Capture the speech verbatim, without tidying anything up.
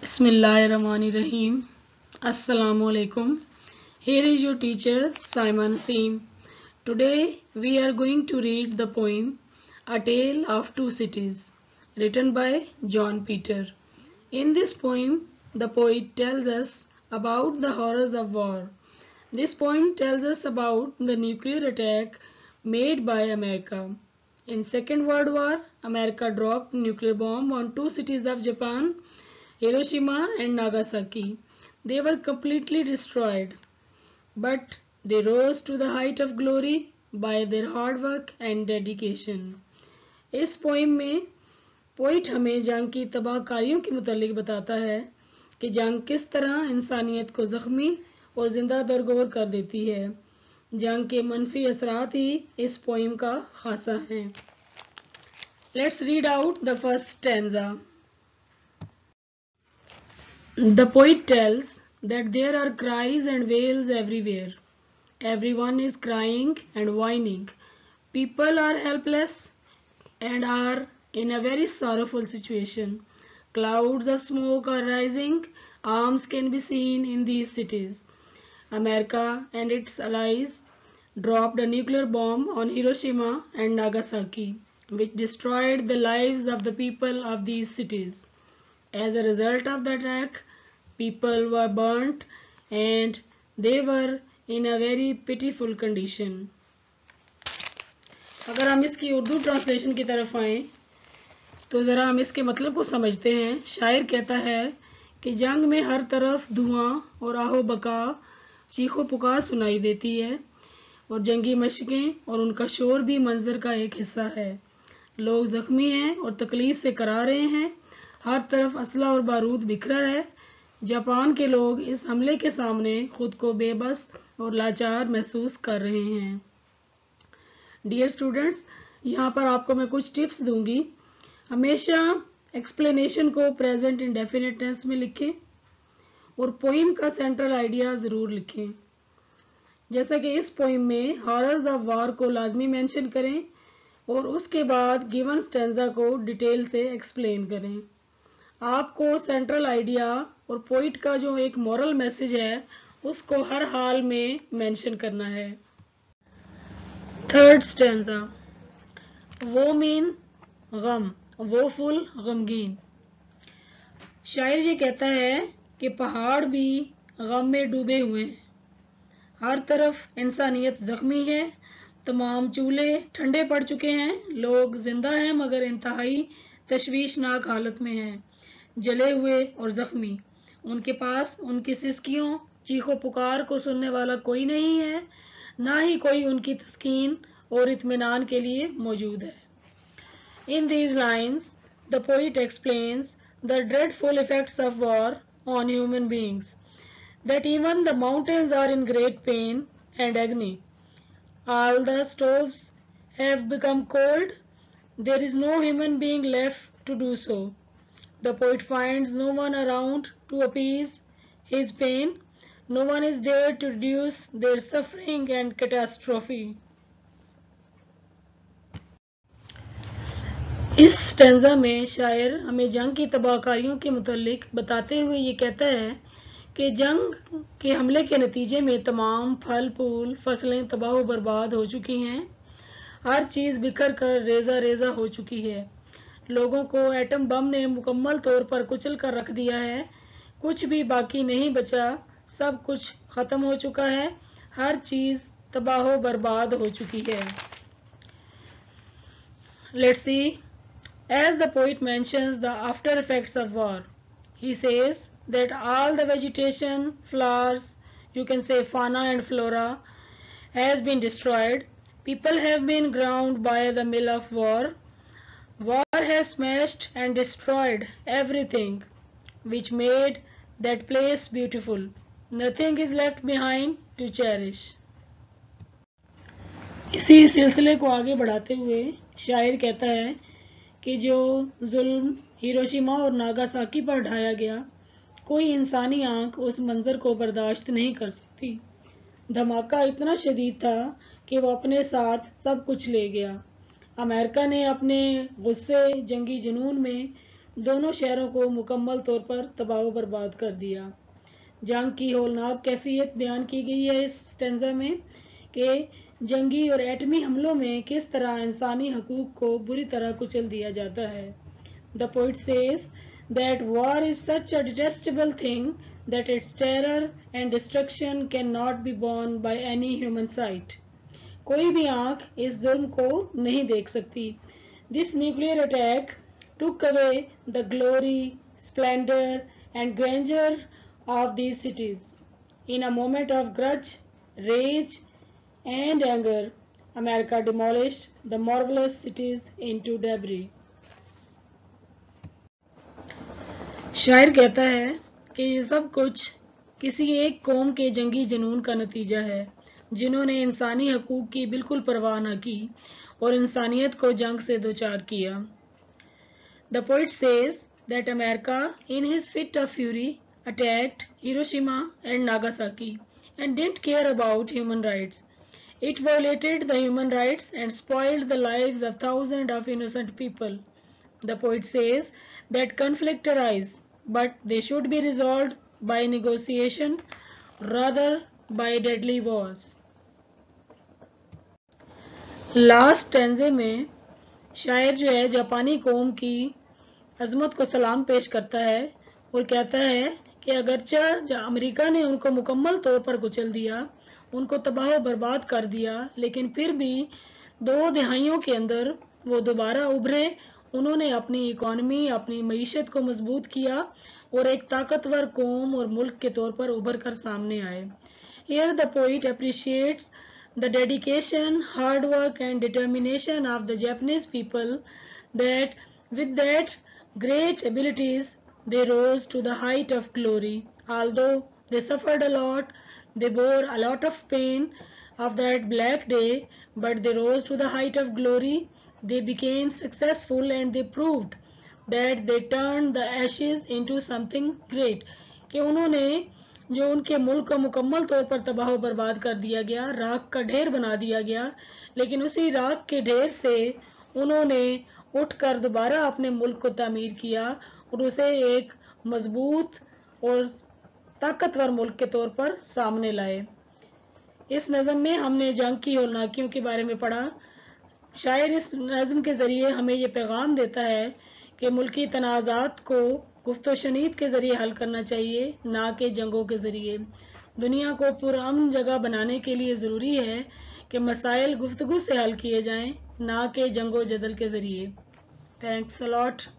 Bismillahirrahmanirrahim. Assalamu alaikum. Here is your teacher Simon Naseem. Today we are going to read the poem A Tale of Two Cities, written by John Peter. In this poem, the poet tells us about the horrors of war. This poem tells us about the nuclear attack made by America. In Second World War, America dropped nuclear bomb on two cities of Japan, Hiroshima and Nagasaki. They were completely destroyed, but they rose to the height of glory by their hard work and dedication. इस poem में poet हमें जंग की तबाहकारियों के मुतालिक बताता है कि जंग किस तरह इंसानियत को जख्मी और जिंदा दरगोर कर देती है। जंग के मनफी असरात ही इस पोइम का खासा है। Let's read out the first stanza. The poet tells that there are cries and wails everywhere. Everyone is crying and whining. People are helpless and are in a very sorrowful situation. Clouds of smoke are rising. Arms can be seen in these cities. America and its allies dropped a nuclear bomb on Hiroshima and Nagasaki, which destroyed the lives of the people of these cities. As a result of the attack, people were burnt and they were in a very pitiful condition. अगर हम इसकी Urdu translation की तरफ आएं तो ज़रा हम इसके मतलब को समझते हैं। शायर कहता है कि जंग में हर तरफ धुआं और आहो बका चीखो पुकार सुनाई देती है और जंगी मशकें और उनका शोर भी मंजर का एक हिस्सा है। लोग जख्मी हैं और तकलीफ से करा रहे हैं। हर तरफ असला और बारूद बिखरा है। जापान के लोग इस हमले के सामने खुद को बेबस और लाचार महसूस कर रहे हैं। डियर स्टूडेंट्स, यहाँ पर आपको मैं कुछ टिप्स दूंगी। हमेशा एक्सप्लेनेशन को प्रेजेंट इंडेफिनिट टेंस में लिखें और पोइम का सेंट्रल आइडिया ज़रूर लिखें। जैसा कि इस पोइम में हॉरर्स ऑफ वार को लाजमी मेंशन करें और उसके बाद गिवन स्टेंजा को डिटेल से एक्सप्लेन करें। आपको सेंट्रल आइडिया और पोइट का जो एक मॉरल मैसेज है उसको हर हाल में मेंशन करना है। थर्ड स्टेंजा, वो मीन गम, वो फुल गमगीन। शायर ये कहता है कि पहाड़ भी गम में डूबे हुए हैं। हर तरफ इंसानियत जख्मी है। तमाम चूल्हे ठंडे पड़ चुके हैं। लोग जिंदा हैं मगर इंतहाई तशवीशनाक हालत में हैं, जले हुए और जख्मी। उनके पास उनकी सिसकियों चीखों पुकार को सुनने वाला कोई नहीं है, ना ही कोई उनकी तस्कीन और इत्मीनान के लिए मौजूद है। In these lines, the poet explains the dreadful effects of war on human beings, that even the mountains are in great pain and agony. All the stoves have become cold. There is no human being left to do so. The poet finds no one around to appease his pain. No one is there to reduce their suffering and catastrophe. इस stanza में शायर हमें जंग की तबाहकारियों के मुतालिक बताते हुए ये कहता है कि जंग के हमले के नतीजे में तमाम फल फूल फसलें तबाह बर्बाद हो चुकी हैं। हर चीज़ बिखर कर रेजा रेजा हो चुकी है। लोगों को एटम बम ने मुकम्मल तौर पर कुचल कर रख दिया है। कुछ भी बाकी नहीं बचा। सब कुछ खत्म हो चुका है। हर चीज़ तबाह बर्बाद हो चुकी है। Let's see. As the poet mentions the after effects of war, he says that all the vegetation, flowers, you can say fauna and flora, has been destroyed. People have been ground by the mill of war. War has smashed and destroyed everything which made that place beautiful. Nothing is left behind to cherish. इसी सिलसिले को आगे बढ़ाते हुए शायर कहता है कि जो जुल्म हिरोशिमा और नागासाकी पर ढाया गया, कोई इंसानी आंख उस मंजर को बर्दाश्त नहीं कर सकती। धमाका इतना शदीद था कि वो अपने साथ सब कुछ ले गया। अमेरिका ने अपने गुस्से जंगी जुनून में दोनों शहरों को मुकम्मल तौर पर तबाह बर्बाद कर दिया। जंग की होलनाक कैफियत बयान की गई है इस स्टेंजा में कि जंगी और एटमी हमलों में किस तरह इंसानी हकूक को बुरी तरह कुचल दिया जाता है। The poet says that war is such a detestable thing that its terror and destruction cannot be borne by any human sight. कोई भी आंख इस जुल्म को नहीं देख सकती। This nuclear attack took away the glory, splendor and grandeur of these cities. In a moment of grudge, rage and anger, America demolished the marvelous cities into debris. शायर कहता है कि ये सब कुछ किसी एक कौम के जंगी जुनून का नतीजा है जिन्होंने इंसानी हकूक की बिल्कुल परवाह न की और इंसानियत को जंग से दोचार किया। The poet says that America in his fit of fury attacked Hiroshima and Nagasaki and didn't care about human rights. It violated the human rights and spoiled the lives of thousands of innocent people. The poet says that conflict arise, but they should be resolved by negotiation rather by deadly wars. Last stanza में शायर जो है जापानी कौम की अजमत को सलाम पेश करता है और कहता है कि अगरचे अमेरिका ने उनको मुकम्मल तौर पर कुचल दिया, उनको तबाह बर्बाद कर दिया, लेकिन फिर भी दो दिहाइयों के अंदर वो दोबारा उभरे। उन्होंने अपनी इकोनॉमी, अपनी मईशत को मजबूत किया और एक ताकतवर कौम और मुल्क के तौर पर उभर कर सामने आए। Here the poet appreciates the dedication, hard work and determination of the Japanese people, that with that great abilities they rose to the height of glory. Although they suffered a lot, they bore a lot of pain of that black day, but they rose to the height of glory. They became successful and they proved that they turned the ashes into something great. कि उन्होंने जो उनके मुल्क को मुकम्मल तौर पर तबाह बर्बाद कर दिया गया, राख का ढेर बना दिया गया, लेकिन उसी राख के ढेर से उन्होंने उठकर दोबारा अपने मुल्क को तामीर किया और उसे एक मजबूत और ताकतवर मुल्क के तौर पर सामने लाए। इस नज़म में हमने जंग की होलनाकियों के बारे में पढ़ा। शायर इस नज़म के ज़रिए हमें ये पैगाम देता है कि मुल्की तनाज़ात को गुफ्तो शनीद के ज़रिए हल करना चाहिए, ना कि जंगों के ज़रिए। दुनिया को पुरअमन जगह बनाने के लिए ज़रूरी है कि मसाइल गुफ्तगू से हल किए जाएं, ना कि जंगो जदल के ज़रिए। Thanks a lot.